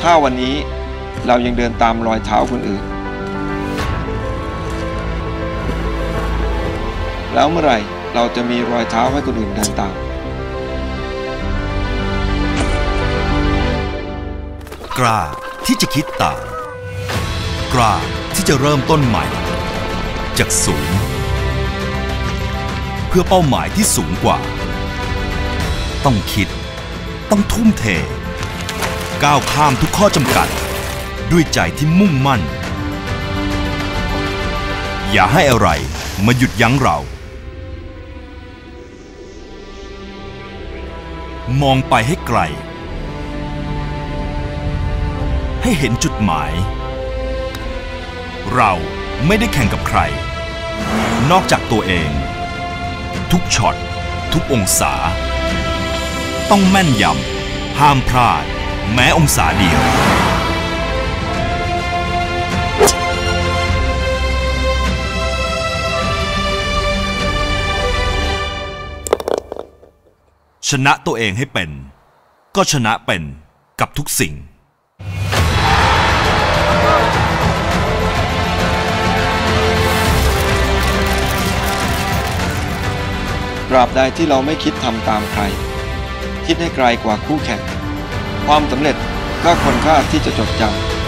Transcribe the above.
ถ้าวันนี้เรายังเดินตามรอยเท้าคนอื่นแล้วเมื่อไหร่เราจะมีรอยเท้าให้คนอื่นเดินตามกล้าที่จะคิดต่างกล้าที่จะเริ่มต้นใหม่จากศูนย์เพื่อเป้าหมายที่สูงกว่าต้องคิดต้องทุ่มเทก้าวข้ามทุกข้อจำกัดด้วยใจที่มุ่งมั่นอย่าให้อะไรมาหยุดยั้งเรามองไปให้ไกลให้เห็นจุดหมายเราไม่ได้แข่งกับใครนอกจากตัวเองทุกช็อตทุกองศาต้องแม่นยำห้ามพลาดแม้องศาเดียวชนะตัวเองให้เป็นก็ชนะเป็นกับทุกสิ่งตราบใดที่เราไม่คิดทำตามใครคิดให้ไกลกว่าคู่แข่งความสำเร็จก็ควรค่าที่จะจดจำ